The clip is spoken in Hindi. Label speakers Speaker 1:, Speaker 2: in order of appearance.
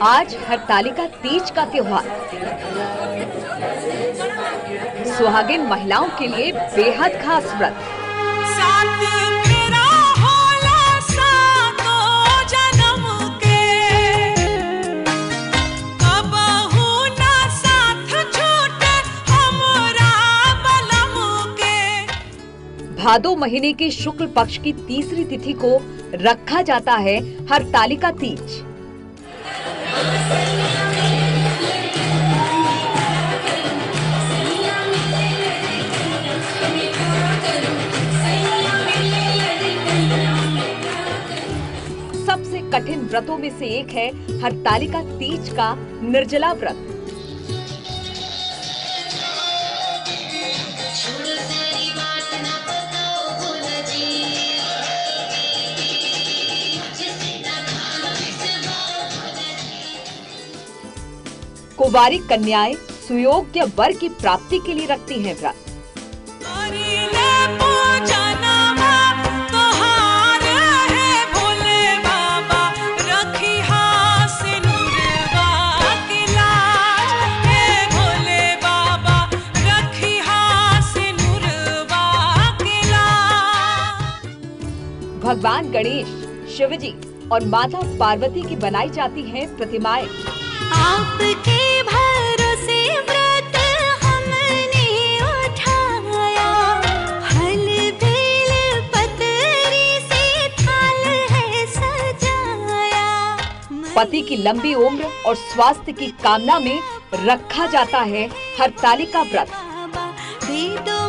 Speaker 1: आज हरतालिका तीज का त्योहार सुहागिन महिलाओं के लिए बेहद खास व्रत। भादो महीने के शुक्ल पक्ष की तीसरी तिथि को रखा जाता है हरतालिका तीज। सबसे कठिन व्रतों में से एक है हरतालिका तीज का निर्जला व्रत। कुंवारी कन्याएं सुयोग्य वर की प्राप्ति के लिए रखती हैं व्रत। भगवान गणेश, शिवजी और माता पार्वती की बनाई जाती हैं प्रतिमाएं।
Speaker 2: आपके भरोसे व्रत हमने उठाया, फल बेल पतरी से थाल है सजाया।
Speaker 1: पति की लंबी उम्र और स्वास्थ्य की कामना में रखा जाता है हरतालिका व्रत।
Speaker 2: दे दो